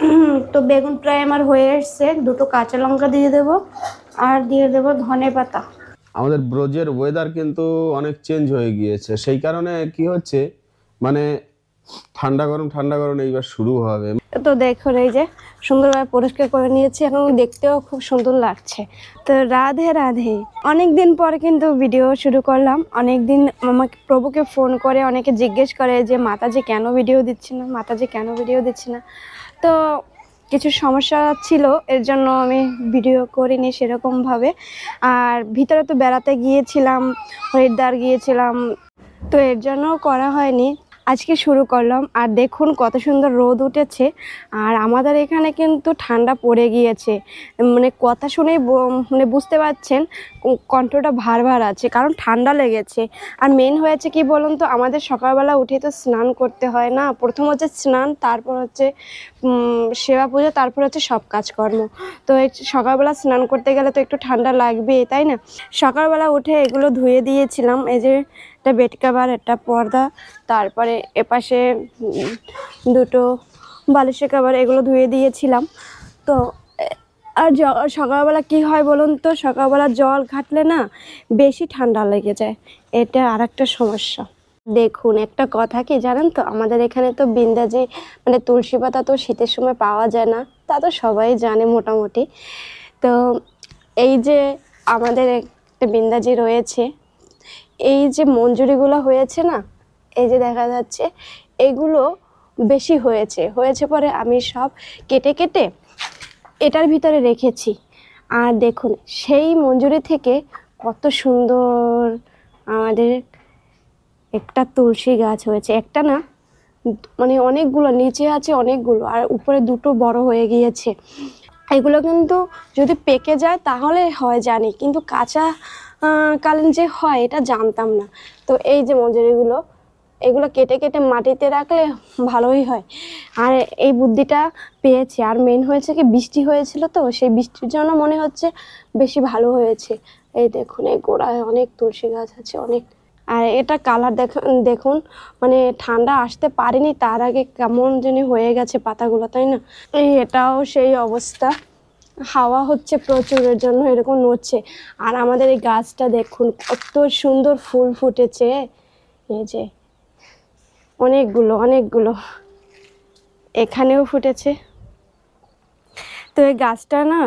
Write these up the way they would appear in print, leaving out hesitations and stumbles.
তো বেগুন প্রায় আমার হয়ে এসছে, দুটো কাঁচা লঙ্কা দিয়ে দেবো আর দিয়ে দেবো ধনে পাতা। আমাদের ব্রজের ওয়েদার কিন্তু অনেক চেঞ্জ হয়ে গিয়েছে, সেই কারণে কি হচ্ছে মানে ঠান্ডা গরম এইবার শুরু হবে। তো দেখো এই যে সুন্দরভাবে পরিষ্কার করে নিয়েছি, এখন দেখতেও খুব সুন্দর লাগছে। তো রাধে রাধে, অনেকদিন পর কিন্তু ভিডিও শুরু করলাম। অনেকদিন আমাকে প্রভুকে ফোন করে অনেকে জিজ্ঞেস করে যে মাতাজি কেন ভিডিও দিচ্ছে না, মাতাজি কেন ভিডিও দিচ্ছে না। তো কিছু সমস্যা ছিল, এর জন্য আমি ভিডিও করিনি সেরকমভাবে। আর ভিতরে তো বেড়াতে গিয়েছিলাম, হরিদ্বার গিয়েছিলাম, তো এর জন্য করা হয়নি। আজকে শুরু করলাম। আর দেখুন কত সুন্দর রোদ উঠেছে, আর আমাদের এখানে কিন্তু ঠান্ডা পড়ে গিয়েছে। মানে কথা শুনেই মানে বুঝতে পারছেন কণ্ঠটা ভার ভার আছে, কারণ ঠান্ডা লেগেছে। আর মেন হয়েছে কি বলুন তো, আমাদের সকালবেলা উঠে তো স্নান করতে হয় না। প্রথম হচ্ছে স্নান, তারপর হচ্ছে সেবা পুজো, তারপর হচ্ছে সব কাজকর্ম। তো এই সকালবেলা স্নান করতে গেলে তো একটু ঠান্ডা লাগবে, তাই না? সকালবেলা উঠে এগুলো ধুয়ে দিয়েছিলাম। এই যে একটা বেড কভার, একটা পর্দা, তারপরে এপাশে দুটো বালিশের কভার, এগুলো ধুয়ে দিয়েছিলাম। তো আর সকালবেলা কি হয় বলুন তো, সকালবেলা জল ঘাটলে না বেশি ঠান্ডা লেগে যায়, এটা আর একটা সমস্যা। দেখুন একটা কথা কি জানেন তো, আমাদের এখানে তো বিন্দাজি মানে তুলসী পাতা তো শীতের সময় পাওয়া যায় না, তা তো সবাই জানে মোটামুটি। তো এই যে আমাদের একটা বিন্দাজি রয়েছে, এই যে মঞ্জুরিগুলো হয়েছে না, এই যে দেখা যাচ্ছে এগুলো বেশি হয়েছে পরে আমি সব কেটে কেটে এটার ভিতরে রেখেছি। আর দেখুন সেই মঞ্জুরি থেকে কত সুন্দর আমাদের একটা তুলসী গাছ হয়েছে। একটা না, মানে অনেকগুলো, নিচে আছে অনেকগুলো, আর উপরে দুটো বড় হয়ে গিয়েছে। এগুলো কিন্তু যদি পেকে যায় তাহলে হয় জানি, কিন্তু কাঁচা কালীন যে হয় এটা জানতাম না। তো এই যে মঞ্জুরিগুলো, এগুলো কেটে কেটে মাটিতে রাখলে ভালোই হয়। আর এই বুদ্ধিটা পেয়েছি। আর মেন হয়েছে কি, বৃষ্টি হয়েছিল তো, সেই বৃষ্টির জন্য মনে হচ্ছে বেশি ভালো হয়েছে। এই দেখুন এই গোড়ায় অনেক তুলসী গাছ আছে, অনেক। আর এটা কালার দেখুন, মানে ঠান্ডা আসতে পারেনি তার আগে কেমন জানি হয়ে গেছে পাতাগুলো, তাই না? এটাও সেই অবস্থা, হাওয়া হচ্ছে প্রচুরের জন্য এরকম নড়ছে। আর আমাদের এই গাছটা দেখুন কত সুন্দর ফুল ফুটেছে, এই যে অনেকগুলো এখানেও ফুটেছে। তো এই গাছটা না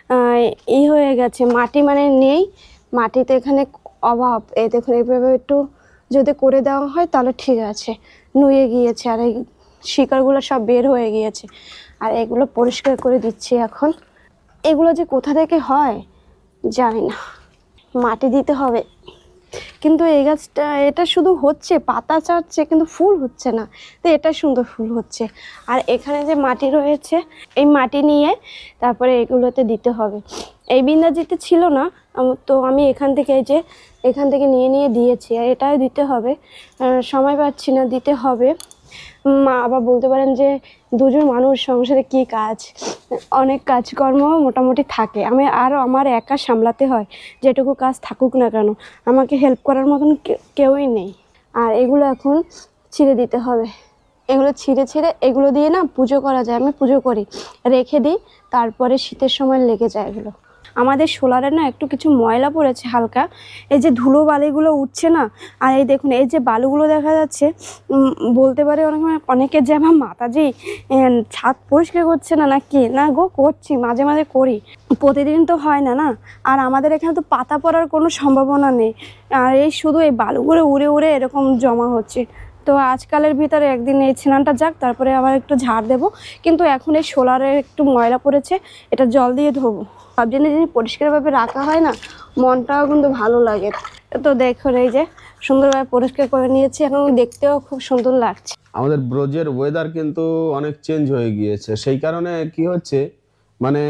হয়ে গেছে, মাটি মানে নেই, মাটিতে এখানে অভাব। এই দেখুন এইভাবে একটু যদি করে দেওয়া হয় তাহলে ঠিক আছে, নুয়ে গিয়েছে আর এই শিকড়গুলো সব বের হয়ে গিয়েছে। আর এগুলো পরিষ্কার করে দিচ্ছি এখন। এগুলো যে কোথা থেকে হয় জানি না, মাটি দিতে হবে। কিন্তু এই গাছটা, এটা শুধু হচ্ছে পাতা চাচ্ছে কিন্তু ফুল হচ্ছে না, তো এটা সুন্দর ফুল হচ্ছে। আর এখানে যে মাটি রয়েছে, এই মাটি নিয়ে তারপরে এগুলোতে দিতে হবে। এই বিন্দাজিতে ছিল না, তো আমি এখান থেকে এই যে এখান থেকে নিয়ে দিয়েছি। আর এটাও দিতে হবে, সময় পাচ্ছি না, দিতে হবে। মা আবার বলতে পারেন যে দুজন মানুষ সংসারে কি কাজ, অনেক কাজকর্ম মোটামুটি থাকে, আমার একা সামলাতে হয়। যেটুকু কাজ থাকুক না কেন, আমাকে হেল্প করার মতন কেউই নেই। আর এগুলো এখন ছিঁড়ে দিতে হবে। এগুলো ছিঁড়ে এগুলো দিয়ে না পুজো করা যায়, আমি পুজো করি, রেখে দিই, তারপরে শীতের সময় লেগে যায় এগুলো। আমাদের সোলারে না একটু কিছু ময়লা পড়েছে হালকা, এই যে ধুলো বালিগুলো উঠছে না। আর এই দেখুন এই যে বালুগুলো দেখা যাচ্ছে, বলতে পারে অনেকের যে আমার মাতাজি ছাদ পরিষ্কার করছে না নাকি, না গো করছি, মাঝে মাঝে করি, প্রতিদিন তো হয় না না। আর আমাদের এখানে তো পাতা পড়ার কোনো সম্ভাবনা নেই, আর এই শুধু এই বালুগুলো উড়ে উড়ে এরকম জমা হচ্ছে। তো আজকালের ভিতরে একদিন এই স্নানটা যাক, তারপরে আবার একটু ঝাড় দেবো। কিন্তু এখন এই সোলারে একটু ময়লা পড়েছে, এটা জল দিয়ে ধোবো। সব জিনিস যদি পরিষ্কারভাবে রাখা হয় না, মনটাও কিন্তু ভালো লাগে। তো দেখুন এই যে সুন্দরভাবে পরিষ্কার করে নিয়েছি, এখন দেখতেও খুব সুন্দর লাগছে। আমাদের ব্রজের ওয়েদার কিন্তু অনেক চেঞ্জ হয়ে গিয়েছে, সেই কারণে কি হচ্ছে মানে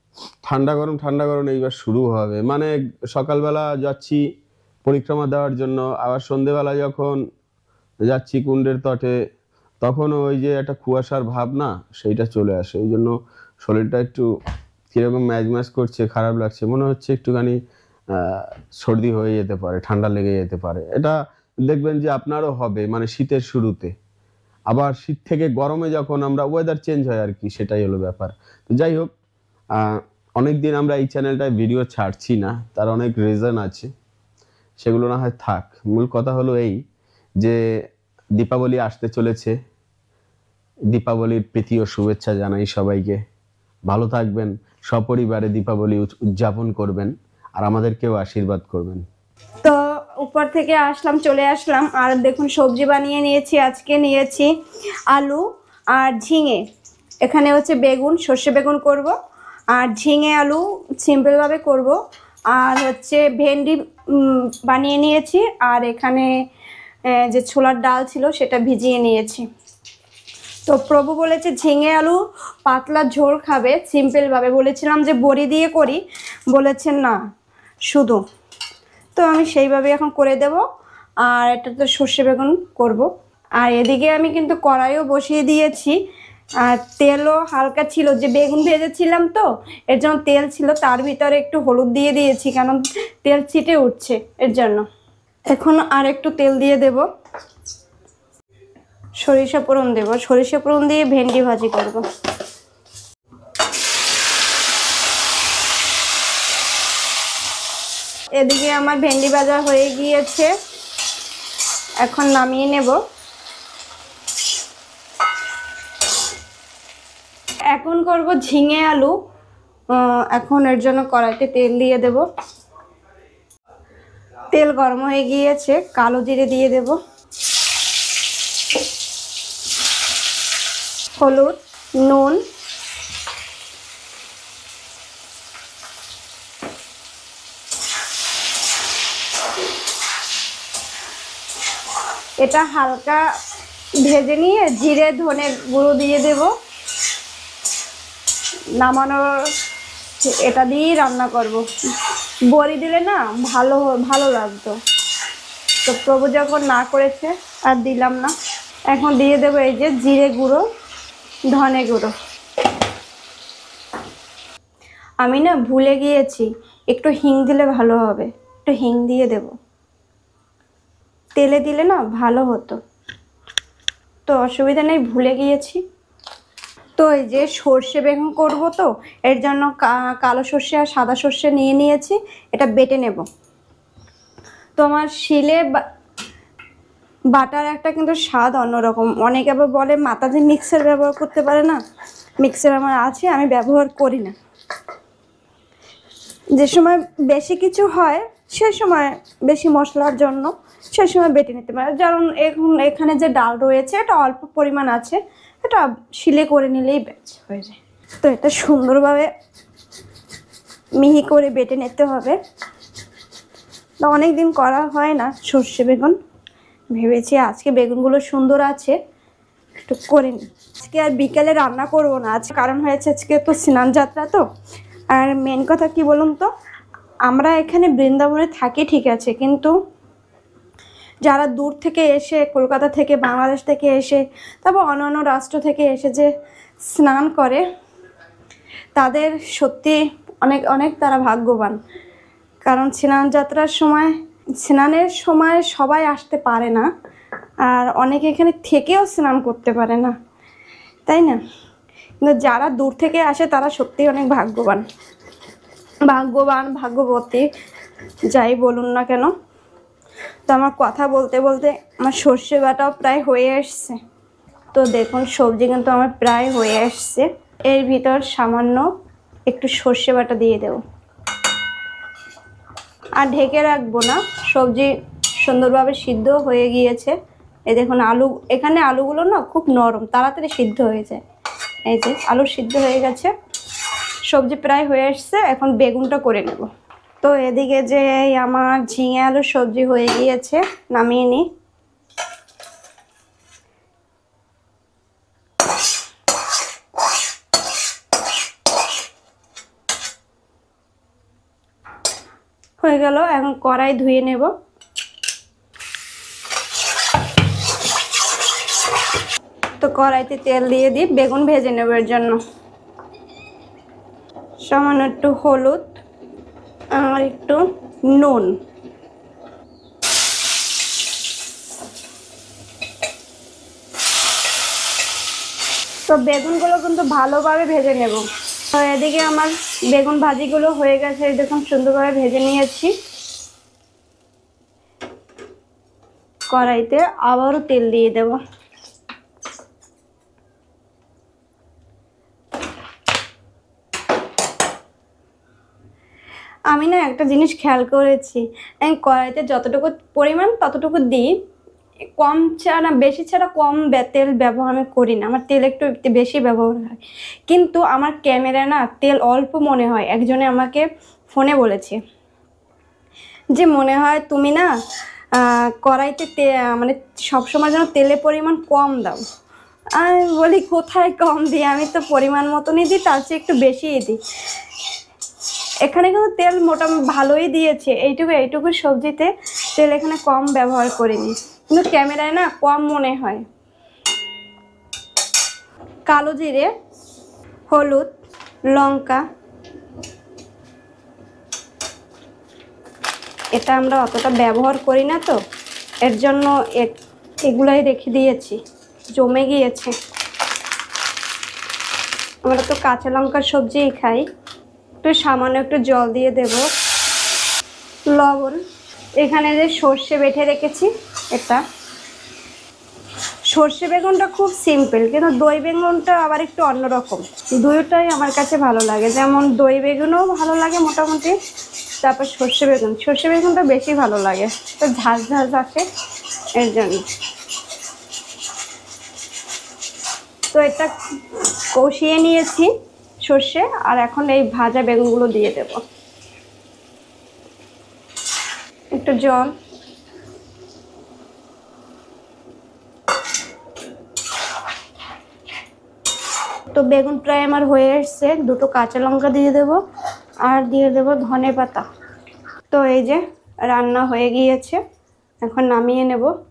ঠান্ডা গরম এইবার শুরু হবে। মানে সকালবেলা যাচ্ছি পরিক্রমা দেওয়ার জন্য, আবার সন্ধেবেলা যখন যাচ্ছি কুণ্ডের তটে, তখনও ওই যে একটা কুয়াশার ভাব না, সেইটা চলে আসে। এই জন্য শরীরটা একটু কিরকম ম্যাজ ম্যাজ করছে, খারাপ লাগছে, মনে হচ্ছে একটুখানি সর্দি হয়ে যেতে পারে, ঠান্ডা লেগে যেতে পারে। এটা দেখবেন যে আপনারও হবে মানে শীতের শুরুতে। আবার শীত থেকে গরমে যখন আমরা ওয়েদার চেঞ্জ হয় আর কি, সেটাই হলো ব্যাপার। তো যাই হোক, অনেক দিন আমরা এই চ্যানেলটায় ভিডিও ছাড়ছি না, তার অনেক রিজন আছে, সেগুলো না হয় থাক। মূল কথা হলো এই যে দীপাবলি আসতে চলেছে, দীপাবলির প্রীতি ও শুভেচ্ছা জানাই সবাইকে। ভালো থাকবেন, সপরিবারে দীপাবলি উদযাপন করবেন, আর আমাদেরকেও আশীর্বাদ করবেন। তো উপর থেকে চলে আসলাম, আর দেখুন সবজি বানিয়ে নিয়েছি। আজকে নিয়েছি আলু আর ঝিঙে, এখানে হচ্ছে বেগুন, সর্ষে বেগুন করব, আর ঝিঙে আলু সিম্পলভাবে করব, আর হচ্ছে ভেন্ডি বানিয়ে নিয়েছি, আর এখানে যে ছোলার ডাল ছিল সেটা ভিজিয়ে নিয়েছি। তো প্রভু বলেছে ঝিঙে আলু পাতলা ঝোল খাবে সিম্পলভাবে। বলেছিলাম যে বড়ি দিয়ে করি, বলেছেন না শুধু। তো আমি সেইভাবে এখন করে দেব। আর এটা তো সর্ষে বেগুন করব। আর এদিকে আমি কিন্তু কড়াইও বসিয়ে দিয়েছি, আর তেলও হালকা ছিল, যে বেগুন ভেজেছিলাম তো এর জন্য তেল ছিল, তার ভিতরে একটু হলুদ দিয়ে দিয়েছি, কারণ তেল ছিটে উঠছে এর জন্য। এখন আর একটু তেল দিয়ে দেব, সরিষা ফোড়ন দেব, সরিষা ফোড়ন দিয়ে ভেন্ডি ভাজি করব। এদিকে আমার ভেন্ডি ভাজা হয়ে গিয়েছে, এখন নামিয়ে নেব। এখন করব ঝিঙে আলু। এখন এর জন্য কড়াইতে তেল দিয়ে দেব। তেল গরম হয়ে গিয়েছে, কালো জিরে দিয়ে দেব, হলুদ, নুন, এটা হালকা ভেজে নিয়ে জিরে ধনে গুঁড়ো দিয়ে দেব। নামানোর এটা দিয়েই রান্না করব। বড়ি দিলে না ভালো লাগতো, তো প্রভু যখন না করেছে আর দিলাম না। এখন দিয়ে দেবো এই যে জিরে গুঁড়ো, ধনে গুঁড়ো। আমি না ভুলে গিয়েছি, একটু হিং দিলে ভালো হবে, একটু হিং দিয়ে দেব। তেলে দিলে না ভালো হতো, তো অসুবিধা নেই, ভুলে গিয়েছি। তো এই যে সর্ষে বেগুন করব, তো এর জন্য কালো সর্ষে আর সাদা সর্ষে নিয়ে নিয়েছি, এটা বেটে নেব। তো আমার শিলে বাটার একটা কিন্তু স্বাদ অন্যরকম। অনেকে আবার বলে মাতাজি মিক্সার ব্যবহার করতে পারে না, মিক্সার আমার আছে, আমি ব্যবহার করি না। যে সময় বেশি কিছু হয় সে সময় বেশি মশলার জন্য সে সময় বেটে নিতে পারে। যেমন এখানে যে ডাল রয়েছে এটা অল্প পরিমাণ আছে, এটা শিলে করে নিলেই ব্যাস হয়ে যায়। তো এটা সুন্দরভাবে মিহি করে বেটে নিতে হবে। তো অনেক দিন করা হয় না সর্ষে বেগুন, ভেবেছি আজকে বেগুনগুলো সুন্দর আছে একটু করে নিই। আজকে আর বিকেলে রান্না করব না, আজ কারণ হয়েছে আজকে তো স্নান যাত্রা। তো আর মেন কথা কি বলুন তো, আমরা এখানে বৃন্দাবনে থাকি ঠিক আছে, কিন্তু যারা দূর থেকে এসে, কলকাতা থেকে, বাংলাদেশ থেকে এসে, তারপর অন্যান্য রাষ্ট্র থেকে এসে যে স্নান করে, তাদের সত্যি অনেক অনেক তারা ভাগ্যবান। কারণ স্নানের সময় সবাই আসতে পারে না, আর অনেকে এখানে থেকেও স্নান করতে পারে না, তাই না? কিন্তু যারা দূর থেকে আসে তারা সত্যিই অনেক ভাগ্যবতী, যাই বলুন না কেন। তো আমার কথা বলতে বলতে আমার সর্ষে বাটাও প্রায় হয়ে আসছে। তো দেখুন সবজি কিন্তু আমার প্রায় হয়ে আসছে। এর ভিতর সামান্য একটু সর্ষে বাটা দিয়ে দেব, আর ঢেকে রাখবো না। সবজি সুন্দরভাবে সিদ্ধ হয়ে গিয়েছে। এই দেখুন এখানে আলুগুলো না খুব নরম, তাড়াতাড়ি সিদ্ধ হয়ে যায়। এই যে আলু সিদ্ধ হয়ে গেছে, সবজি প্রায় হয়ে আসছে। এখন বেগুনটা করে নেব। তো এদিকে যে আমার ঝিঙে আলুর সবজি হয়ে গিয়েছে, নামিয়ে নিই। হয়ে গেল, এখন কড়াই ধুয়ে নেব। তো কড়াইতে তেল দিয়ে দিই, বেগুন ভেজে নেব। এর জন্য সামান্য একটু হলুদ আর একটু নুন, তো বেগুনগুলো কিন্তু ভালোভাবে ভেজে নেব। তো এদিকে আমার বেগুন ভাজিগুলো হয়ে গেছে, দেখুন সুন্দরভাবে ভেজে নিয়েছি। কড়াইতে আবারও তেল দিয়ে দেব। আমি না একটা জিনিস খেয়াল করেছি, আমি কড়াইতে যতটুকু পরিমাণ ততটুকু দিই, কম ছাড়া বেশি ছাড়া কম তেল ব্যবহার আমি করি না। আমার তেল একটু বেশি ব্যবহার হয়, কিন্তু আমার ক্যামেরা না তেল অল্প মনে হয়। একজনে আমাকে ফোনে বলেছে যে মনে হয় তুমি না কড়াইতে মানে সবসময় যেন তেলের পরিমাণ কম দাও। আমি বলি কোথায় কম দিই, আমি তো পরিমাণ মতনই দিই, তার চেয়ে একটু বেশিই দিই। এখানে কিন্তু তেল মোটামুটি ভালোই দিয়েছে, এইটুকু সবজিতে তেল এখানে কম ব্যবহার করিনি, কিন্তু ক্যামেরায় না কম মনে হয়। কালো জিরে, হলুদ, লঙ্কা, এটা আমরা অতটা ব্যবহার করি না, তো এর জন্য এগুলাই রেখে দিয়েছি, জমে গিয়েছে। আমরা তো কাঁচা লঙ্কার সবজিই খাই। একটু সামান্য একটু জল দিয়ে দেব, লবণ। এখানে যে সর্ষে বেটে রেখেছি, এটা সর্ষে বেগুনটা খুব সিম্পল, কিন্তু দই বেগুনটা আবার একটু অন্যরকম। দুটোটাই আমার কাছে ভালো লাগে, যেমন দই বেগুনও ভালো লাগে মোটামুটি, তারপর সর্ষে বেগুনটা বেশি ভালো লাগে, তো ঝাঁঝ ঝাঁঝ আছে এর জন্য। তো এটা কষিয়ে নিয়েছি সর্ষে, আর এখন এই ভাজা বেগুনগুলো দিয়ে দেব। একটু জল, তো বেগুন প্রায় আমার হয়ে এসছে। দুটো কাঁচা লঙ্কা দিয়ে দেব, আর দিয়ে দেব ধনে পাতা। তো এই যে রান্না হয়ে গিয়েছে, এখন নামিয়ে নেব।